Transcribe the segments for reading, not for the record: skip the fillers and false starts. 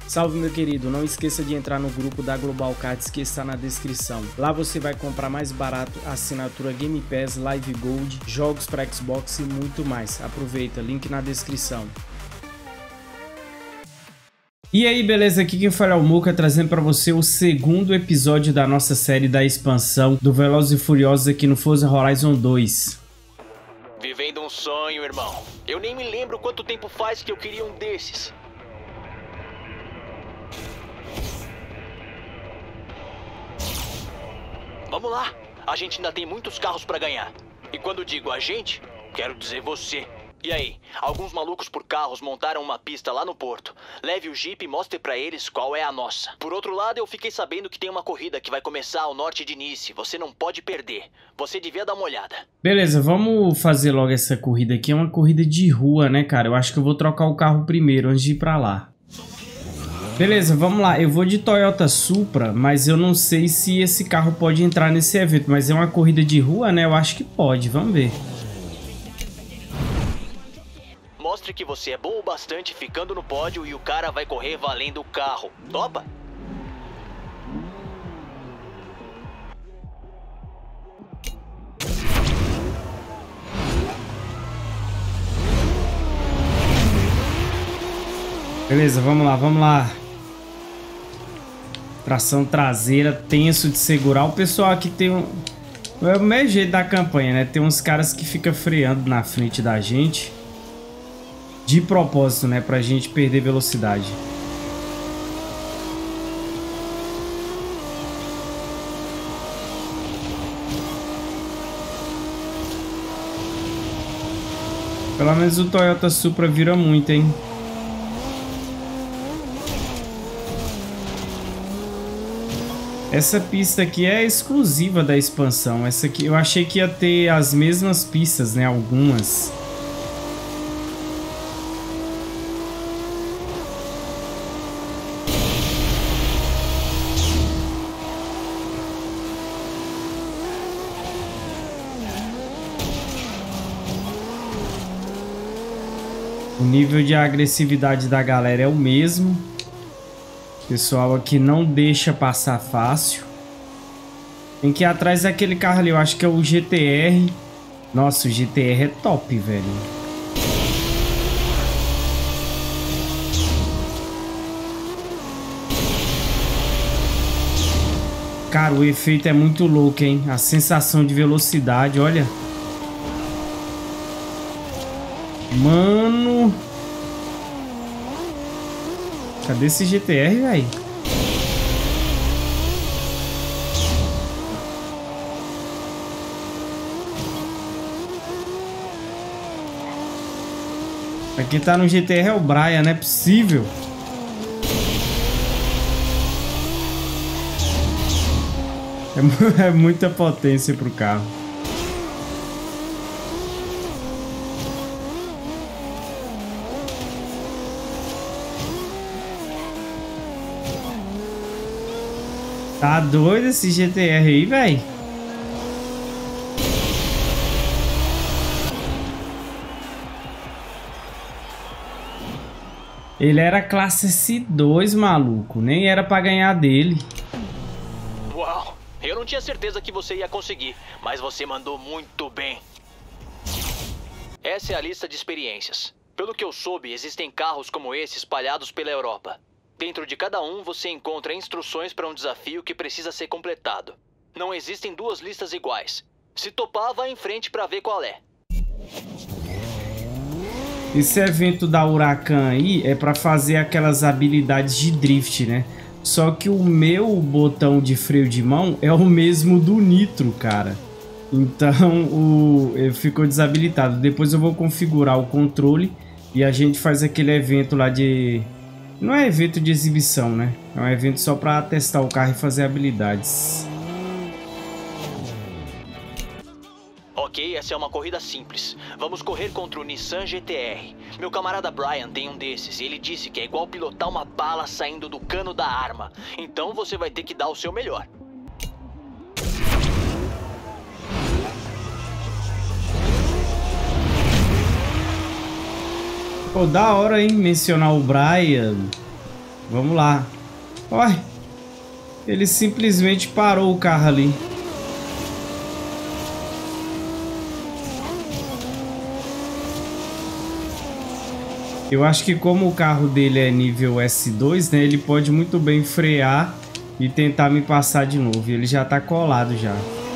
Salve meu querido, não esqueça de entrar no grupo da Global Cards que está na descrição. Lá você vai comprar mais barato a assinatura Game Pass, Live Gold, jogos para Xbox e muito mais. Aproveita, link na descrição. E aí, beleza? Aqui quem fala é o Muka, trazendo para você o segundo episódio da nossa série da expansão do Velozes e Furiosos aqui no Forza Horizon 2. Vivendo um sonho, irmão. Eu nem me lembro quanto tempo faz que eu queria um desses. Vamos lá, a gente ainda tem muitos carros pra ganhar. E quando digo a gente, quero dizer você. E aí, alguns malucos por carros montaram uma pista lá no porto. Leve o Jeep e mostre pra eles qual é a nossa. Por outro lado, eu fiquei sabendo que tem uma corrida que vai começar ao norte de Nice. Você não pode perder. Você devia dar uma olhada. Beleza, vamos fazer logo essa corrida aqui. É uma corrida de rua, né, cara? Eu acho que eu vou trocar o carro primeiro antes de ir pra lá. Beleza, vamos lá. Eu vou de Toyota Supra, mas eu não sei se esse carro pode entrar nesse evento. Mas é uma corrida de rua, né? Eu acho que pode. Vamos ver. Mostre que você é bom o bastante ficando no pódio e o cara vai correr valendo o carro. Topa? Beleza, vamos lá, vamos lá. Tração traseira, tenso de segurar. O pessoal aqui tem um... É o mesmo jeito da campanha, né? Tem uns caras que ficam freando na frente da gente. De propósito, né? Pra gente perder velocidade. Pelo menos o Toyota Supra vira muito, hein? Essa pista aqui é exclusiva da expansão. Essa aqui eu achei que ia ter as mesmas pistas, né? Algumas. O nível de agressividade da galera é o mesmo. O pessoal aqui não deixa passar fácil. Tem que ir atrás daquele carro ali. Eu acho que é o GTR. Nossa, o GTR é top, velho. Cara, o efeito é muito louco, hein? A sensação de velocidade, olha. Mano... Cadê esse GTR, velho? Aqui tá no GTR é o Brian, não é possível. É muita potência pro carro. Tá doido esse GTR aí, velho? Ele era classe S2, maluco. Nem era pra ganhar dele. Uau! Eu não tinha certeza que você ia conseguir, mas você mandou muito bem. Essa é a lista de experiências. Pelo que eu soube, existem carros como esse espalhados pela Europa. Dentro de cada um, você encontra instruções para um desafio que precisa ser completado. Não existem duas listas iguais. Se topar, vá em frente para ver qual é. Esse evento da Huracan aí é para fazer aquelas habilidades de drift, né? Só que o meu botão de freio de mão é o mesmo do Nitro, cara. Então, ele ficou desabilitado. Depois eu vou configurar o controle e a gente faz aquele evento lá de... Não é evento de exibição, né? É um evento só para testar o carro e fazer habilidades. Ok, essa é uma corrida simples. Vamos correr contra o Nissan GTR. Meu camarada Brian tem um desses e ele disse que é igual pilotar uma bala saindo do cano da arma. Então você vai ter que dar o seu melhor. Pô, da hora, hein? Mencionar o Brian. Vamos lá. Olha, ele simplesmente parou o carro ali. Eu acho que como o carro dele é nível S2, né, ele pode muito bem frear e tentar me passar de novo. Ele já tá colado já.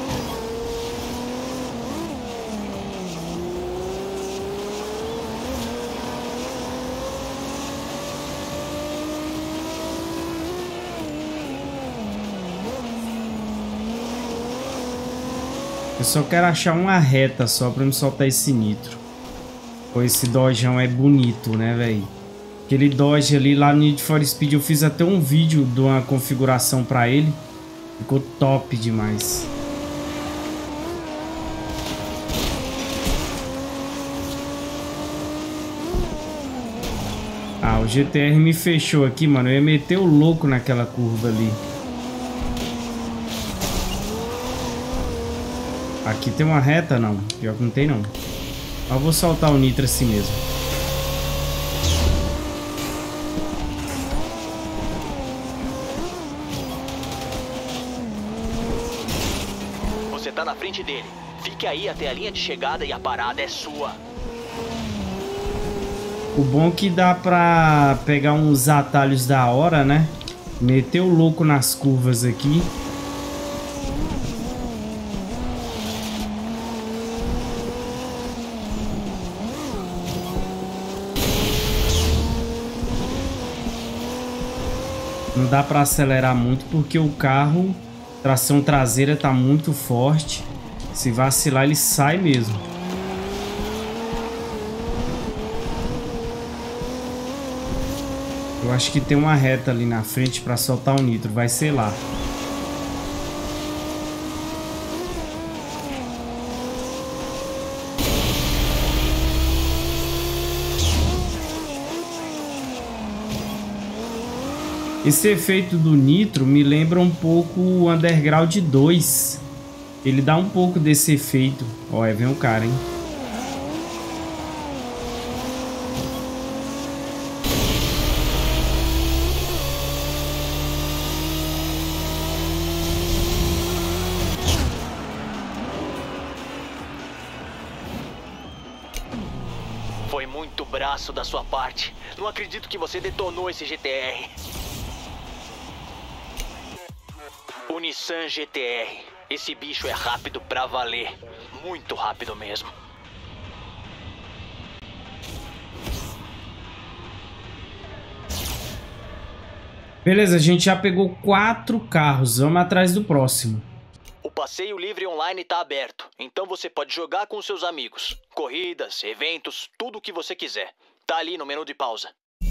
Eu só quero achar uma reta só pra me soltar esse nitro. Pô, esse Dodgeão é bonito, né, velho? Aquele Dodge ali lá no Need for Speed, eu fiz até um vídeo de uma configuração pra ele. Ficou top demais. Ah, o GTR me fechou aqui, mano. Eu ia meter o louco naquela curva ali. Aqui tem uma reta? Não. Pior que não tem, não. Eu vou soltar o nitro assim mesmo. Você tá na frente dele. Fique aí até a linha de chegada e a parada é sua. O bom é que dá pra pegar uns atalhos da hora, né? Meter o louco nas curvas aqui. Não dá para acelerar muito porque o carro, tração traseira tá muito forte. Se vacilar ele sai mesmo. Eu acho que tem uma reta ali na frente para soltar o nitro, vai ser lá. Esse efeito do nitro me lembra um pouco o Underground 2. Ele dá um pouco desse efeito. Ó, vem um cara, hein? Foi muito braço da sua parte. Não acredito que você detonou esse GTR. O Nissan GTR. Esse bicho é rápido pra valer. Muito rápido mesmo. Beleza, a gente já pegou 4 carros. Vamos atrás do próximo. O passeio livre online tá aberto. Então você pode jogar com seus amigos. Corridas, eventos, tudo o que você quiser. Tá ali no menu de pausa.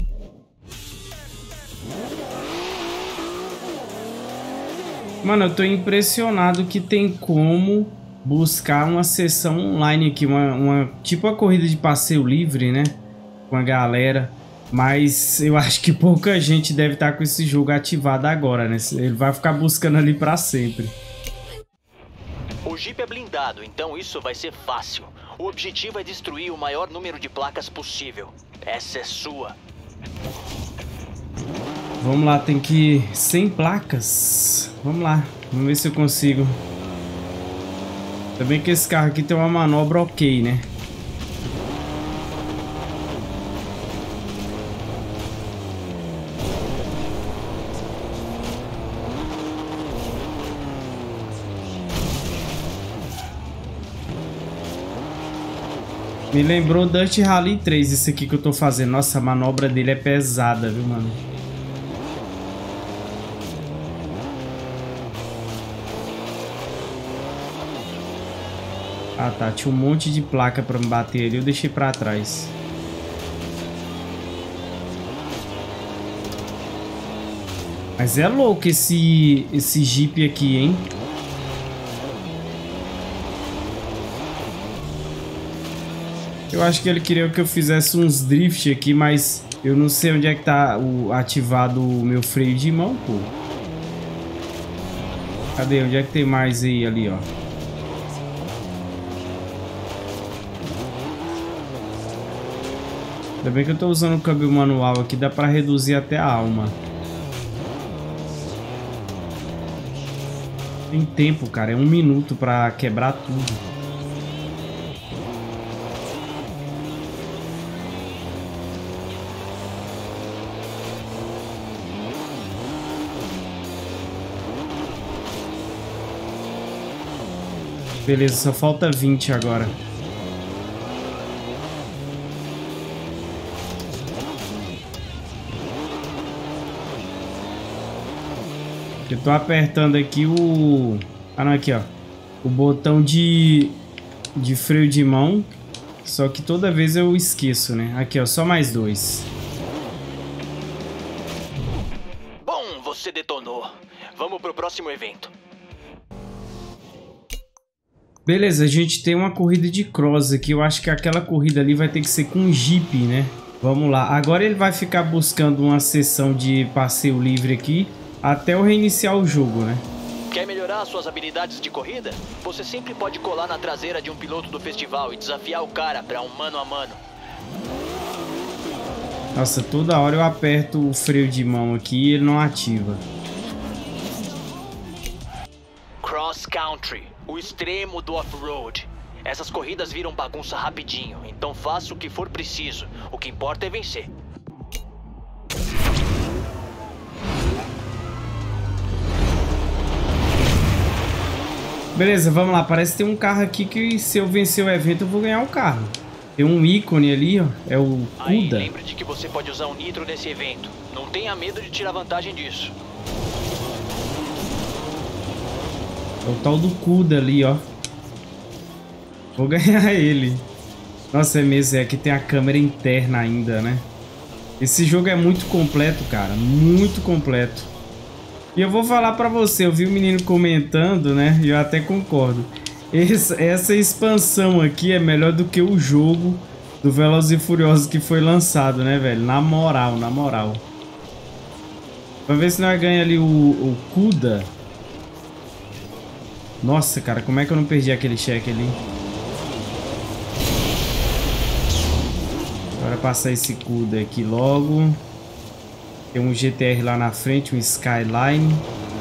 Mano, eu tô impressionado que tem como buscar uma sessão online aqui, tipo a corrida de passeio livre, né? Com a galera. Mas eu acho que pouca gente deve estar com esse jogo ativado agora, né? Ele vai ficar buscando ali pra sempre. O Jeep é blindado, então isso vai ser fácil. O objetivo é destruir o maior número de placas possível. Essa é sua. Vamos lá, tem que ir 100 placas. Vamos lá, vamos ver se eu consigo. Também que esse carro aqui tem uma manobra ok, né? Me lembrou Dirt Rally 3, esse aqui que eu tô fazendo. Nossa, a manobra dele é pesada, viu, mano? Ah, tá. Tinha um monte de placa pra me bater ali. Eu deixei pra trás. Mas é louco esse Jeep aqui, hein? Eu acho que ele queria que eu fizesse uns drift aqui, mas eu não sei onde é que tá ativado o meu freio de mão, pô. Cadê? Onde é que tem mais aí, ali, ó? Ainda bem que eu tô usando o câmbio manual aqui, dá pra reduzir até a alma. Tem tempo, cara. É 1 minuto pra quebrar tudo. Beleza, só falta 20 agora. Eu tô apertando aqui o... Ah, não, aqui, ó. O botão de freio de mão. Só que toda vez eu esqueço, né? Aqui, ó, só mais 2. Bom, você detonou. Vamos pro próximo evento. Beleza, a gente tem uma corrida de cross aqui. Eu acho que aquela corrida ali vai ter que ser com Jeep, né? Vamos lá. Agora ele vai ficar buscando uma sessão de passeio livre aqui até eu reiniciar o jogo, né? Quer melhorar suas habilidades de corrida? Você sempre pode colar na traseira de um piloto do festival e desafiar o cara para um mano a mano. Nossa, toda hora eu aperto o freio de mão aqui e ele não ativa. Cross Country, o extremo do off-road. Essas corridas viram bagunça rapidinho, então faça o que for preciso. O que importa é vencer. Beleza, vamos lá. Parece que tem um carro aqui que se eu vencer o evento eu vou ganhar o carro. Tem um ícone ali, ó. É o Aí, Kuda. lembre de que você pode usar um nitro nesse evento. Não tenha medo de tirar vantagem disso. É o tal do Kuda ali, ó. Vou ganhar ele. Nossa, é mesmo. É que tem a câmera interna ainda, né? Esse jogo é muito completo, cara. Muito completo. E eu vou falar pra você. Eu vi o menino comentando, né? E eu até concordo. Essa expansão aqui é melhor do que o jogo do Velozes e Furiosos que foi lançado, né, velho? Na moral, na moral. Vamos ver se nós ganhamos ali o Kuda. Nossa, cara, como é que eu não perdi aquele cheque ali? Bora passar esse Kuda aqui logo. Tem um GTR lá na frente, um Skyline.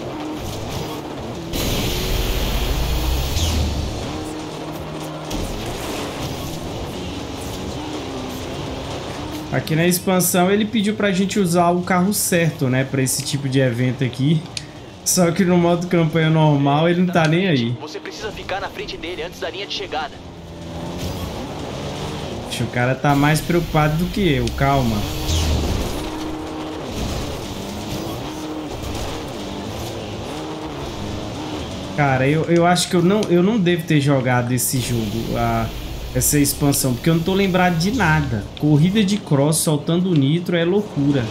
Aqui na expansão ele pediu pra gente usar o carro certo, né, pra esse tipo de evento aqui. Só que no modo campanha normal ele não tá nem aí. Você precisa ficar na frente dele antes da linha de chegada. O cara tá mais preocupado do que eu, calma. Cara, eu acho que eu não devo ter jogado esse jogo, essa expansão, porque eu não tô lembrado de nada. Corrida de cross soltando nitro é loucura.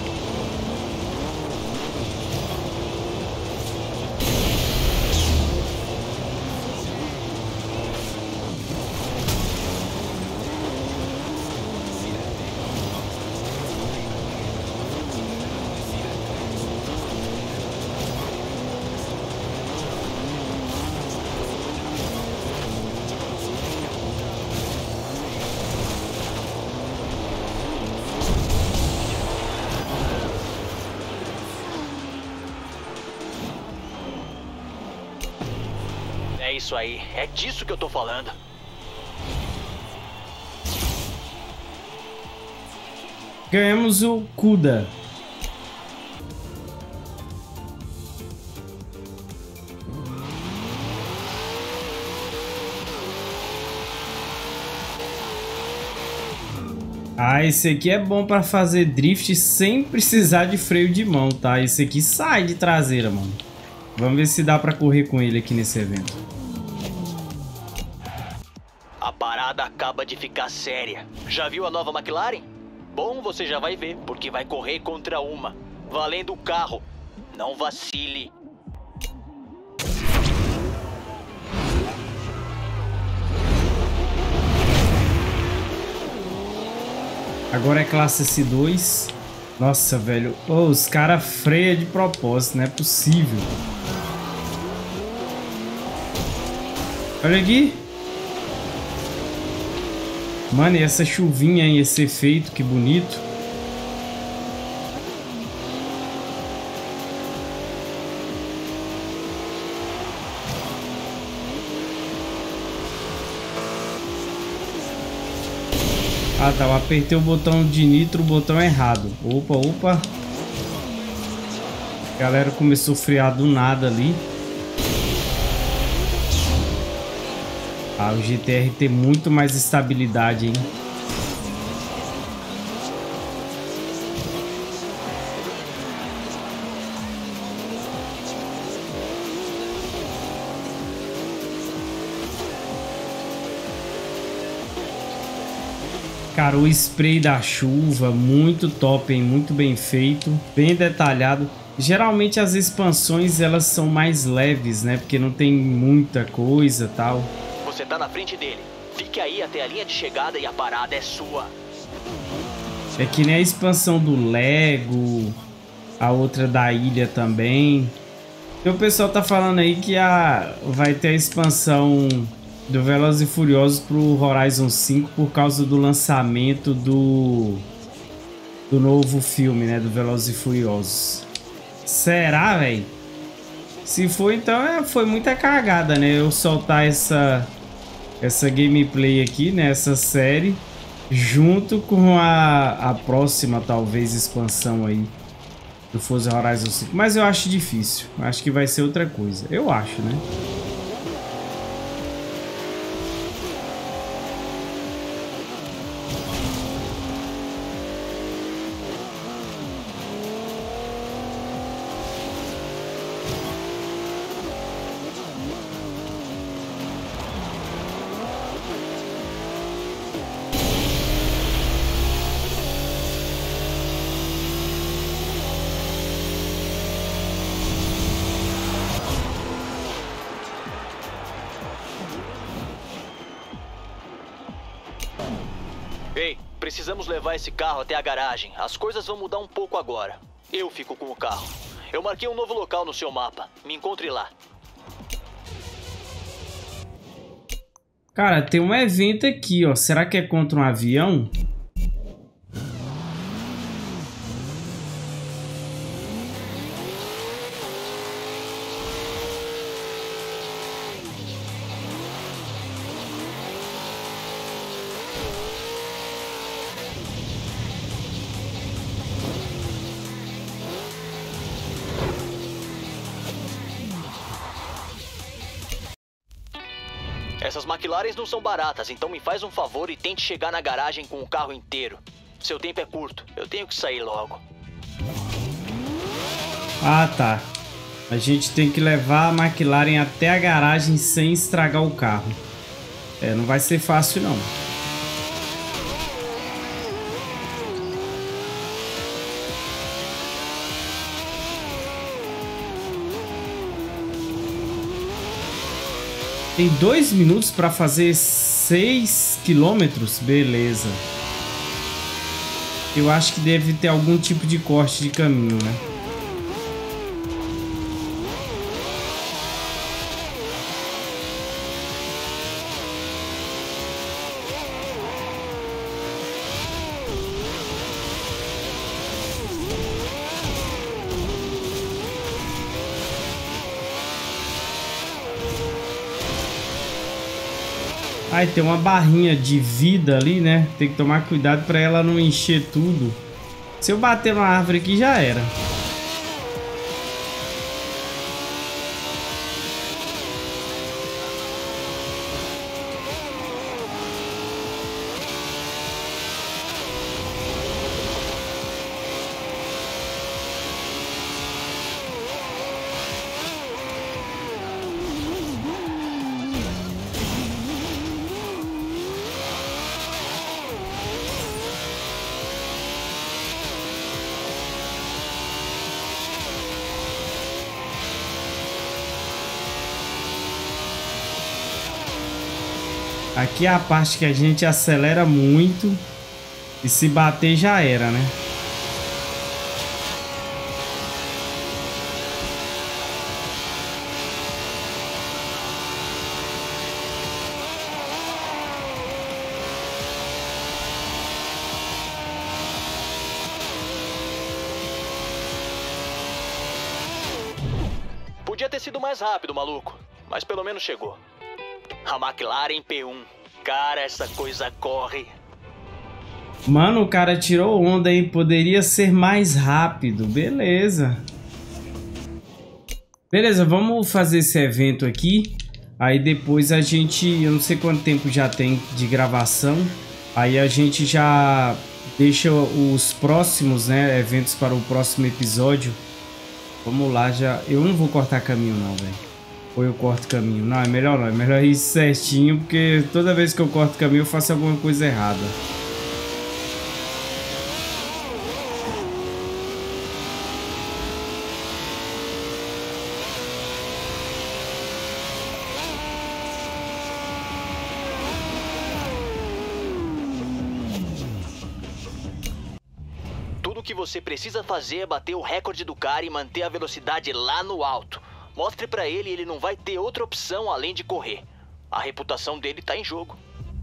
É isso aí, é disso que eu tô falando. Ganhamos o Kuda. Ah, esse aqui é bom pra fazer drift sem precisar de freio de mão, tá? Esse aqui sai de traseira, mano. Vamos ver se dá pra correr com ele aqui nesse evento. A parada acaba de ficar séria. Já viu a nova McLaren? Bom, você já vai ver, porque vai correr contra uma. Valendo o carro. Não vacile. Agora é classe S2. Nossa, velho. Oh, os caras freiam de propósito, não é possível. Olha aqui. Mano, e essa chuvinha aí, esse efeito, que bonito. Ah, tá. Eu apertei o botão de nitro, o botão errado. Opa, opa. A galera começou a frear do nada ali. Ah, o GTR tem muito mais estabilidade, hein? Cara, o spray da chuva, muito top, hein? Muito bem feito, bem detalhado. Geralmente as expansões, elas são mais leves, né? Porque não tem muita coisa e tal. Você tá na frente dele. Fique aí até a linha de chegada e a parada é sua. É que nem a expansão do Lego, a outra da ilha também. E o pessoal tá falando aí que vai ter a expansão do Velozes e Furiosos pro Horizon 5 por causa do lançamento do novo filme, né? Do Velozes e Furiosos. Será, velho? Se for, então foi muita cagada, né? Eu soltar essa gameplay aqui, né? Essa série, junto com a próxima, talvez, expansão aí do Forza Horizon 5. Mas eu acho difícil. Acho que vai ser outra coisa. Eu acho, né? Ei, precisamos levar esse carro até a garagem. As coisas vão mudar um pouco agora. Eu fico com o carro. Eu marquei um novo local no seu mapa. Me encontre lá. Cara, tem um evento aqui, ó. Será que é contra um avião? Essas McLarens não são baratas, então me faz um favor e tente chegar na garagem com o carro inteiro. Seu tempo é curto, eu tenho que sair logo. Ah, tá. A gente tem que levar a McLaren até a garagem sem estragar o carro. É, não vai ser fácil, não. Tem 2 minutos para fazer 6 quilômetros? Beleza. Eu acho que deve ter algum tipo de corte de caminho, né? Aí tem uma barrinha de vida ali, né? Tem que tomar cuidado para ela não encher tudo. Se eu bater uma árvore aqui, já era. Aqui é a parte que a gente acelera muito e se bater já era, né? Podia ter sido mais rápido, maluco, mas pelo menos chegou. A McLaren P1. Cara, essa coisa corre. Mano, o cara tirou onda, hein? Poderia ser mais rápido. Beleza. Beleza, vamos fazer esse evento aqui. Aí depois a gente... Eu não sei quanto tempo já tem de gravação. Aí a gente já deixa os próximos, né, eventos para o próximo episódio. Vamos lá, já... Eu não vou cortar caminho não, velho. Ou eu corto caminho? Não, é melhor não. É melhor ir certinho, porque toda vez que eu corto caminho eu faço alguma coisa errada. O que você precisa fazer é bater o recorde do cara e manter a velocidade lá no alto. Mostre pra ele e ele não vai ter outra opção além de correr. A reputação dele tá em jogo.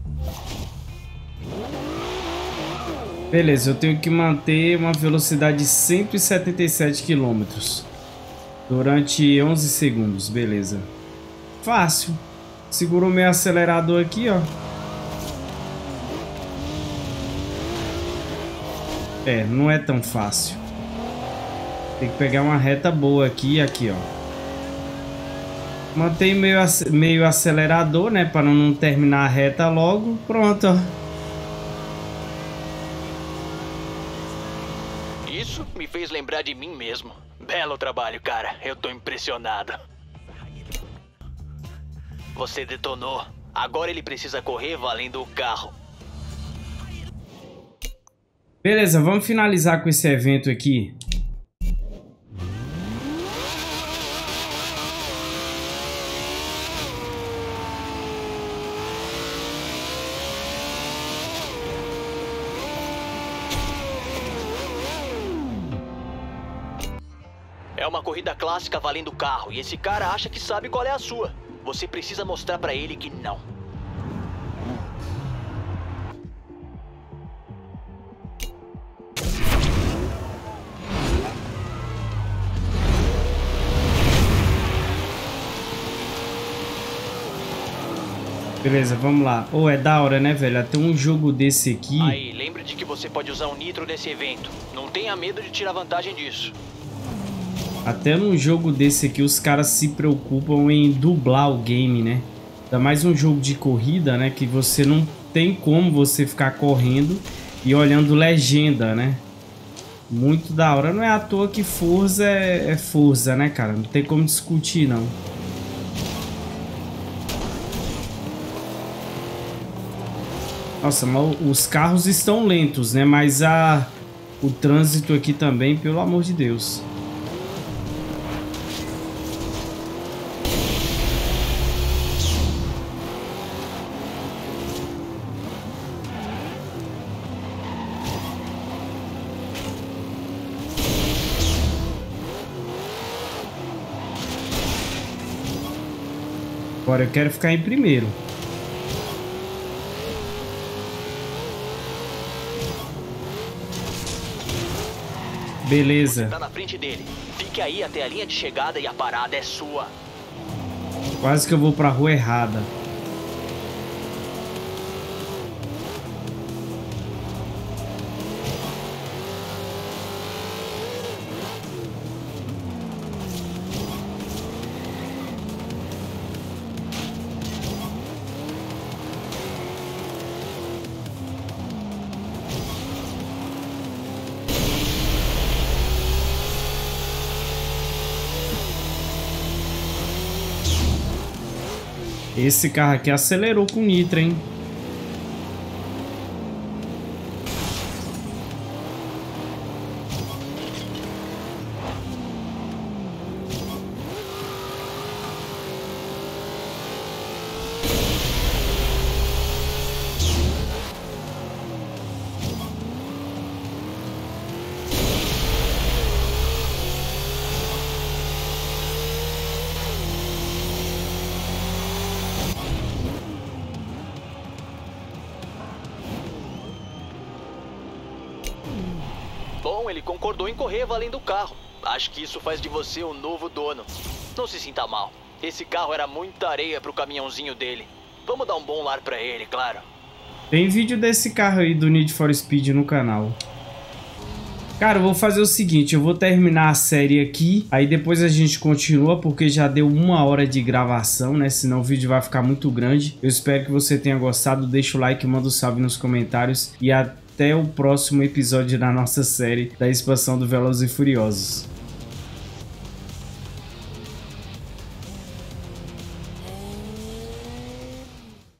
Beleza, eu tenho que manter uma velocidade de 177 km durante 11 segundos, beleza. Fácil. Segurou meu acelerador aqui, ó. É, não é tão fácil. Tem que pegar uma reta boa aqui, ó. Mantém meio acelerador, né, para não terminar a reta logo. Pronto, ó. Isso me fez lembrar de mim mesmo. Belo trabalho, cara. Eu tô impressionado. Você detonou. Agora ele precisa correr valendo o carro. Beleza, vamos finalizar com esse evento aqui. É uma corrida clássica valendo o carro e esse cara acha que sabe qual é a sua. Você precisa mostrar pra ele que não. Beleza, vamos lá. É da hora, né, velho? Até um jogo desse aqui... Aí, lembre de que você pode usar o nitro nesse evento. Não tenha medo de tirar vantagem disso. Até num jogo desse aqui, os caras se preocupam em dublar o game, né? Ainda mais um jogo de corrida, né? Que você não tem como você ficar correndo e olhando legenda, né? Muito da hora. Não é à toa que Forza é Forza, né, cara? Não tem como discutir, não. Nossa, mas os carros estão lentos, né? Mas o trânsito aqui também, pelo amor de Deus. Agora eu quero ficar em primeiro. Beleza. Você tá na frente dele. Fique aí até a linha de chegada e a parada é sua. Quase que eu vou pra rua errada. Esse carro aqui acelerou com nitro, hein? Bom, ele concordou em correr valendo o carro. Acho que isso faz de você o novo dono. Não se sinta mal. Esse carro era muita areia pro caminhãozinho dele. Vamos dar um bom lar pra ele, claro. Tem vídeo desse carro aí do Need for Speed no canal. Cara, eu vou fazer o seguinte, eu vou terminar a série aqui, aí depois a gente continua, porque já deu 1 hora de gravação, né? Senão o vídeo vai ficar muito grande. Eu espero que você tenha gostado, deixa o like, manda um salve nos comentários e até o próximo episódio da nossa série da expansão do Velozes e Furiosos.